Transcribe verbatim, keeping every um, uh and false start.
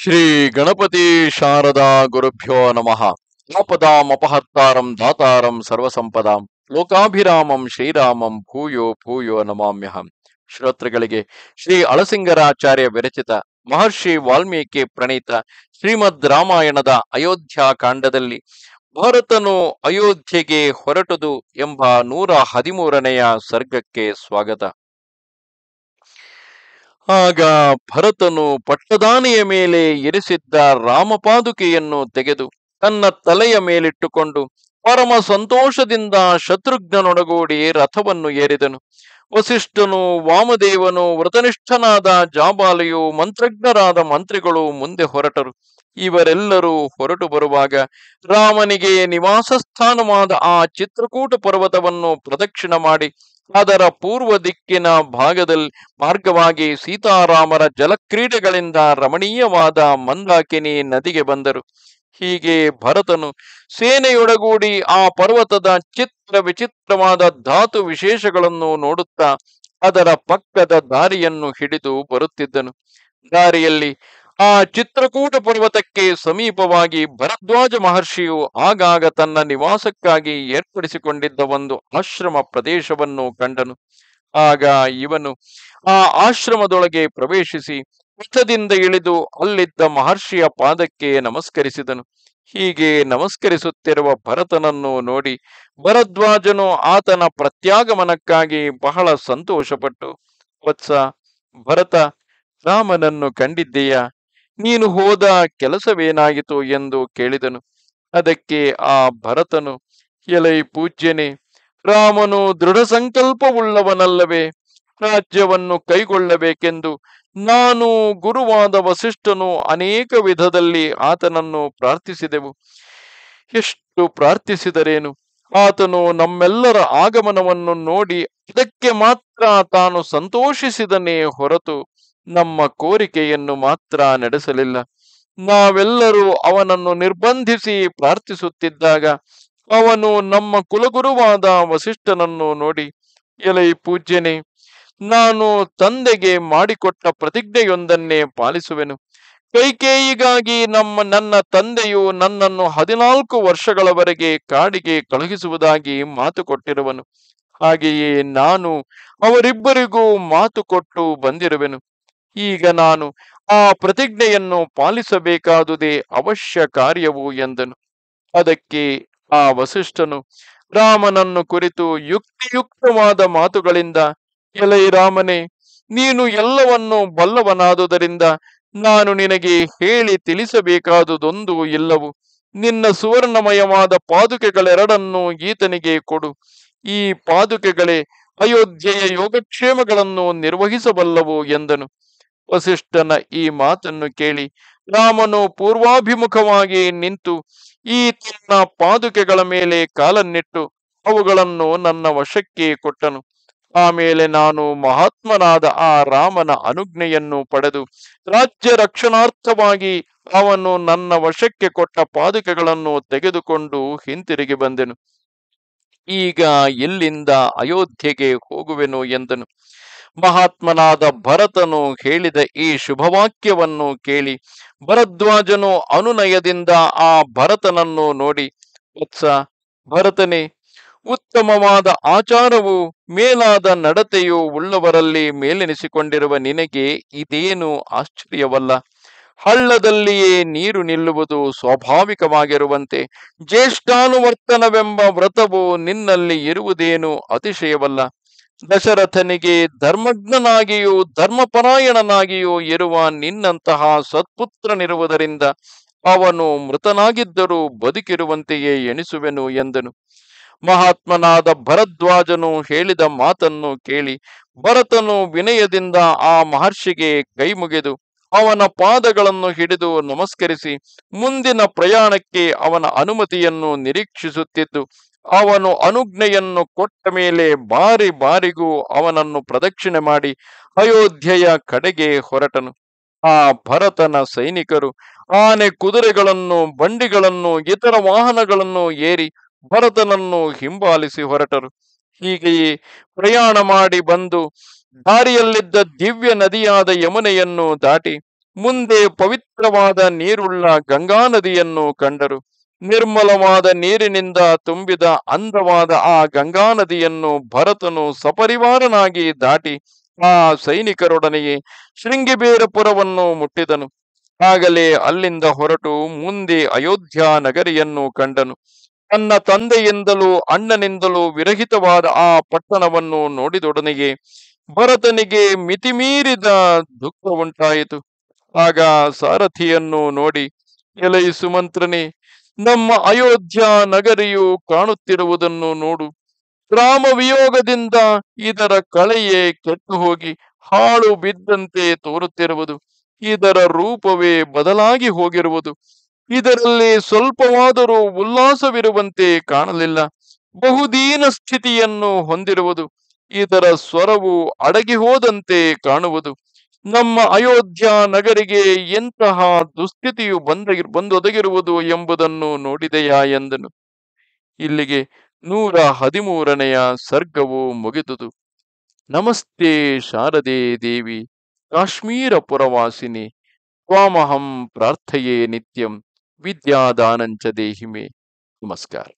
ಶ್ರೀ ಗಣಪತಿ ಶಾರದಾ ಗುರುಭ್ಯೋ ನಮಃ. ಆಪದಾಂ ಅಪಹರ್ತಾರಂ ದಾತಾರಂ ಸರ್ವಸಂಪದಾಂ ಲೋಕಾಭಿರಾಮಂ ಶ್ರೀರಾಮಂ ಭೂಯೋ ಭೂಯೋ ನಮಾಮ್ಯಹಂ. ಶ್ರೋತೃಗಳಿಗೆ ಶ್ರೀ ಅಳಸಿಂಗರಾಚಾರ್ಯ ವಿರಚಿತ ಮಹರ್ಷಿ ವಾಲ್ಮೀಕಿ ಪ್ರಣೀತ ಶ್ರೀಮದ್ ರಾಮಾಯಣದ ಅಯೋಧ್ಯ ಕಾಂಡದಲ್ಲಿ ಭರತನು ಅಯೋಧ್ಯೆಗೆ ಹೊರಟುದು ಎಂಬ ನೂರ ಹದಿಮೂರನೆಯ ಸರ್ಗಕ್ಕೆ ಸ್ವಾಗತ. ಆಗ ಭರತನು ಪಟ್ಟದಾನೆಯ ಮೇಲೆ ಇರಿಸಿದ್ದ ರಾಮಪಾದುಕೆಯನ್ನು ತೆಗೆದು ತನ್ನ ತಲೆಯ ಮೇಲಿಟ್ಟುಕೊಂಡು ಪರಮ ಸಂತೋಷದಿಂದ ಶತ್ರುಘ್ನನೊಡಗೂಡಿ ರಥವನ್ನು ಏರಿದನು. ವಸಿಷ್ಠನು, ವಾಮದೇವನು, ವ್ರತನಿಷ್ಠನಾದ ಜಾಬಾಲಿಯು, ಮಂತ್ರಜ್ಞರಾದ ಮಂತ್ರಿಗಳು ಮುಂದೆ ಹೊರಟರು. ಇವರೆಲ್ಲರೂ ಹೊರಟು ಬರುವಾಗ ರಾಮನಿಗೆ ನಿವಾಸ ಸ್ಥಾನವಾದ ಆ ಚಿತ್ರಕೂಟ ಪರ್ವತವನ್ನು ಪ್ರದಕ್ಷಿಣ ಮಾಡಿ ಅದರ ಪೂರ್ವ ದಿಕ್ಕಿನ ಭಾಗದಲ್ಲಿ ಮಾರ್ಗವಾಗಿ ಸೀತಾರಾಮರ ಜಲಕ್ರೀಡೆಗಳಿಂದ ರಮಣೀಯವಾದ ಮಂದಾಕಿನಿ ನದಿಗೆ ಬಂದರು. ಹೀಗೆ ಭರತನು ಸೇನೆಯೊಡಗೂಡಿ ಆ ಪರ್ವತದ ಚಿತ್ರ ವಿಚಿತ್ರವಾದ ಧಾತು ವಿಶೇಷಗಳನ್ನು ನೋಡುತ್ತಾ ಅದರ ಪಕ್ಕದ ದಾರಿಯನ್ನು ಹಿಡಿದು ಬರುತ್ತಿದ್ದನು. ದಾರಿಯಲ್ಲಿ ಆ ಚಿತ್ರಕೂಟ ಪರ್ವತಕ್ಕೆ ಸಮೀಪವಾಗಿ ಭರದ್ವಾಜ ಮಹರ್ಷಿಯು ಆಗಾಗ ತನ್ನ ನಿವಾಸಕ್ಕಾಗಿ ಏರ್ಪಡಿಸಿಕೊಂಡಿದ್ದ ಒಂದು ಆಶ್ರಮ ಪ್ರದೇಶವನ್ನು ಕಂಡನು. ಆಗ ಇವನು ಆ ಆಶ್ರಮದೊಳಗೆ ಪ್ರವೇಶಿಸಿ ಪಥದಿಂದ ಇಳಿದು ಅಲ್ಲಿದ್ದ ಮಹರ್ಷಿಯ ಪಾದಕ್ಕೆ ನಮಸ್ಕರಿಸಿದನು. ಹೀಗೆ ನಮಸ್ಕರಿಸುತ್ತಿರುವ ಭರತನನ್ನು ನೋಡಿ ಭರದ್ವಾಜನು ಆತನ ಪ್ರತ್ಯಾಗಮನಕ್ಕಾಗಿ ಬಹಳ ಸಂತೋಷಪಟ್ಟು, ವತ್ಸ ಭರತ, ರಾಮನನ್ನು ಕಂಡಿದ್ದೀಯಾ? ನೀನು ಹೋದ ಕೆಲಸವೇನಾಯಿತು ಎಂದು ಕೇಳಿದನು. ಅದಕ್ಕೆ ಆ ಭರತನು, ಎಲೈ ಪೂಜ್ಯನೇ, ರಾಮನು ದೃಢ ಸಂಕಲ್ಪವುಳ್ಳವನಲ್ಲವೇ? ರಾಜ್ಯವನ್ನು ಕೈಗೊಳ್ಳಬೇಕೆಂದು ನಾನು, ಗುರುವಾದ ವಸಿಷ್ಠನು ಅನೇಕ ವಿಧದಲ್ಲಿ ಆತನನ್ನು ಪ್ರಾರ್ಥಿಸಿದೆವು. ಎಷ್ಟು ಪ್ರಾರ್ಥಿಸಿದರೇನು, ಆತನು ನಮ್ಮೆಲ್ಲರ ಆಗಮನವನ್ನು ನೋಡಿ ಅದಕ್ಕೆ ಮಾತ್ರ ತಾನು ಸಂತೋಷಿಸಿದನೇ ಹೊರತು ನಮ್ಮ ಕೋರಿಕೆಯನ್ನು ಮಾತ್ರ ನಡೆಸಲಿಲ್ಲ. ನಾವೆಲ್ಲರೂ ಅವನನ್ನು ನಿರ್ಬಂಧಿಸಿ ಪ್ರಾರ್ಥಿಸುತ್ತಿದ್ದಾಗ ಅವನು ನಮ್ಮ ಕುಲಗುರುವಾದ ವಸಿಷ್ಠನನ್ನು ನೋಡಿ, ಎಲೈ ಪೂಜ್ಯನೇ, ನಾನು ತಂದೆಗೆ ಮಾಡಿಕೊಟ್ಟ ಪ್ರತಿಜ್ಞೆಯೊಂದನ್ನೇ ಪಾಲಿಸುವೆನು. ಕೈಕೇಯಿಗಾಗಿ ನಮ್ಮ ನನ್ನ ತಂದೆಯು ನನ್ನನ್ನು ಹದಿನಾಲ್ಕು ವರ್ಷಗಳವರೆಗೆ ಕಾಡಿಗೆ ಕಳುಹಿಸುವುದಾಗಿ ಮಾತು ಕೊಟ್ಟಿರುವನು. ಹಾಗೆಯೇ ನಾನು ಅವರಿಬ್ಬರಿಗೂ ಮಾತು ಕೊಟ್ಟು ಬಂದಿರುವೆನು. ಈಗ ನಾನು ಆ ಪ್ರತಿಜ್ಞೆಯನ್ನು ಪಾಲಿಸಬೇಕಾದುದೇ ಅವಶ್ಯ ಕಾರ್ಯವು ಎಂದನು. ಅದಕ್ಕೆ ಆ ವಸಿಷ್ಠನು ರಾಮನನ್ನು ಕುರಿತು ಯುಕ್ತಿಯುಕ್ತವಾದ ಮಾತುಗಳಿಂದ, ಎಲೈ ರಾಮನೇ, ನೀನು ಎಲ್ಲವನ್ನು ಬಲ್ಲವನಾದುದರಿಂದ ನಾನು ನಿನಗೆ ಹೇಳಿ ತಿಳಿಸಬೇಕಾದುದೊಂದು ಇಲ್ಲವು. ನಿನ್ನ ಸುವರ್ಣಮಯವಾದ ಪಾದುಕೆಗಳೆರಡನ್ನು ಈತನಿಗೆ ಕೊಡು. ಈ ಪಾದುಕೆಗಳೇ ಅಯೋಧ್ಯೆಯ ಯೋಗಕ್ಷೇಮಗಳನ್ನು ನಿರ್ವಹಿಸಬಲ್ಲವು ಎಂದನು. ವಸಿಷ್ಠನ ಈ ಮಾತನ್ನು ಕೇಳಿ ರಾಮನು ಪೂರ್ವಾಭಿಮುಖವಾಗಿ ನಿಂತು ಈ ತನ್ನ ಪಾದುಕೆಗಳ ಮೇಲೆ ಕಾಲನ್ನಿಟ್ಟು ಅವುಗಳನ್ನು ನನ್ನ ವಶಕ್ಕೆ ಕೊಟ್ಟನು. ಆಮೇಲೆ ನಾನು ಮಹಾತ್ಮನಾದ ಆ ರಾಮನ ಅನುಜ್ಞೆಯನ್ನು ಪಡೆದು ರಾಜ್ಯ ರಕ್ಷಣಾರ್ಥವಾಗಿ ಅವನು ನನ್ನ ವಶಕ್ಕೆ ಕೊಟ್ಟ ಪಾದುಕೆಗಳನ್ನು ತೆಗೆದುಕೊಂಡು ಹಿಂತಿರುಗಿ ಬಂದೆನು. ಈಗ ಇಲ್ಲಿಂದ ಅಯೋಧ್ಯೆಗೆ ಹೋಗುವೆನು ಎಂದನು. ಮಹಾತ್ಮನಾದ ಭರತನು ಹೇಳಿದ ಈ ಶುಭವಾಕ್ಯವನ್ನು ಕೇಳಿ ಭರದ್ವಾಜನು ಅನುನಯದಿಂದ ಆ ಭರತನನ್ನು ನೋಡಿ, ವತ್ಸ ಭರತನೇ, ಉತ್ತಮವಾದ ಆಚಾರವು ಮೇಲಾದ ನಡತೆಯು ಉಳ್ಳವರಲ್ಲಿ ಮೇಲೆನಿಸಿಕೊಂಡಿರುವ ನಿನಗೆ ಇದೇನು ಆಶ್ಚರ್ಯವಲ್ಲ. ಹಳ್ಳದಲ್ಲಿಯೇ ನೀರು ನಿಲ್ಲುವುದು ಸ್ವಾಭಾವಿಕವಾಗಿರುವಂತೆ ಜ್ಯೇಷ್ಠಾನುವರ್ತನವೆಂಬ ವ್ರತವು ನಿನ್ನಲ್ಲಿ ಇರುವುದೇನು ಅತಿಶಯವಲ್ಲ. ದಶರಥನಿಗೆ ಧರ್ಮಜ್ಞನಾಗಿಯೂ ಧರ್ಮಪರಾಯಣನಾಗಿಯೂ ಇರುವ ನಿನ್ನಂತಹ ಸತ್ಪುತ್ರನಿರುವುದರಿಂದ ಅವನು ಮೃತನಾಗಿದ್ದರೂ ಬದುಕಿರುವಂತೆಯೇ ಎಣಿಸುವೆನು ಎಂದನು. ಮಹಾತ್ಮನಾದ ಭರದ್ವಾಜನು ಹೇಳಿದ ಮಾತನ್ನು ಕೇಳಿ ಭರತನು ವಿನಯದಿಂದ ಆ ಮಹರ್ಷಿಗೆ ಕೈ ಮುಗಿದು ಅವನ ಪಾದಗಳನ್ನು ಹಿಡಿದು ನಮಸ್ಕರಿಸಿ ಮುಂದಿನ ಪ್ರಯಾಣಕ್ಕೆ ಅವನ ಅನುಮತಿಯನ್ನು ನಿರೀಕ್ಷಿಸುತ್ತಿದ್ದು, ಅವನು ಅನುಜ್ಞೆಯನ್ನು ಕೊಟ್ಟ ಮೇಲೆ ಬಾರಿ ಬಾರಿಗೂ ಅವನನ್ನು ಪ್ರದಕ್ಷಿಣೆ ಮಾಡಿ ಅಯೋಧ್ಯೆಯ ಕಡೆಗೆ ಹೊರಟನು. ಆ ಭರತನ ಸೈನಿಕರು ಆನೆ, ಕುದುರೆಗಳನ್ನು, ಬಂಡಿಗಳನ್ನು, ಇತರ ವಾಹನಗಳನ್ನು ಏರಿ ಭರತನನ್ನು ಹಿಂಬಾಲಿಸಿ ಹೊರಟರು. ಹೀಗೆಯೇ ಪ್ರಯಾಣ ಮಾಡಿ ಬಂದು ದಾರಿಯಲ್ಲಿದ್ದ ದಿವ್ಯ ನದಿಯಾದ ಯಮುನೆಯನ್ನು ದಾಟಿ ಮುಂದೆ ಪವಿತ್ರವಾದ ನೀರುಳ್ಳ ಗಂಗಾ ನದಿಯನ್ನು ಕಂಡರು. ನಿರ್ಮಲವಾದ ನೀರಿನಿಂದ ತುಂಬಿದ ಅಂದವಾದ ಆ ಗಂಗಾ ನದಿಯನ್ನು ಭರತನು ಸಪರಿವಾರನಾಗಿ ದಾಟಿ ಆ ಸೈನಿಕರೊಡನೆಯೇ ಶೃಂಗಿಬೇರಪುರವನ್ನು ಮುಟ್ಟಿದನು. ಆಗಲೇ ಅಲ್ಲಿಂದ ಹೊರಟು ಮುಂದೆ ಅಯೋಧ್ಯ ನಗರಿಯನ್ನು ಕಂಡನು. ತನ್ನ ತಂದೆಯಿಂದಲೂ ಅಣ್ಣನಿಂದಲೂ ವಿರಹಿತವಾದ ಆ ಪಟ್ಟಣವನ್ನು ನೋಡಿದೊಡನೆಯೇ ಭರತನಿಗೆ ಮಿತಿಮೀರಿದ ದುಃಖ ಉಂಟಾಯಿತು. ಆಗ ಸಾರಥಿಯನ್ನು ನೋಡಿ, ಎಲೈ ಸುಮಂತ್ರನೇ, ನಮ್ಮ ಅಯೋಧ್ಯ ನಗರಿಯು ಕಾಣುತ್ತಿರುವುದನ್ನು ನೋಡು. ರಾಮ ವಿಯೋಗದಿಂದ ಇದರ ಕಳೆಯೇ ಕೆಟ್ಟು ಹೋಗಿ ಹಾಳು ಬಿದ್ದಂತೆ ತೋರುತ್ತಿರುವುದು. ಇದರ ರೂಪವೇ ಬದಲಾಗಿ ಹೋಗಿರುವುದು. ಇದರಲ್ಲಿ ಸ್ವಲ್ಪವಾದರೂ ಉಲ್ಲಾಸವಿರುವಂತೆ ಕಾಣಲಿಲ್ಲ. ಬಹುದೀನ ಸ್ಥಿತಿಯನ್ನು ಹೊಂದಿರುವುದು. ಇದರ ಸ್ವರವು ಅಡಗಿ ಹೋದಂತೆ ಕಾಣುವುದು. ನಮ್ಮ ಅಯೋಧ್ಯ ನಗರಿಗೆ ಎಂತಹ ದುಸ್ಥಿತಿಯು ಬಂದ ಬಂದೊದಗಿರುವುದು ಎಂಬುದನ್ನು ನೋಡಿದೆಯಾ ಎಂದನು. ಇಲ್ಲಿಗೆ ನೂರ ಹದಿಮೂರನೆಯ ಸರ್ಗವು ಮುಗಿದುದು. ನಮಸ್ತೆ ಶಾರದೆ ದೇವಿ ಕಾಶ್ಮೀರ ಪುರವಾಸಿನಿ ತ್ವಾಮಹಂ ಪ್ರಾರ್ಥಯೇ ನಿತ್ಯಂ ವಿದ್ಯಾದಾನಂಚ ದೇಹಿಮೆ. ನಮಸ್ಕಾರ.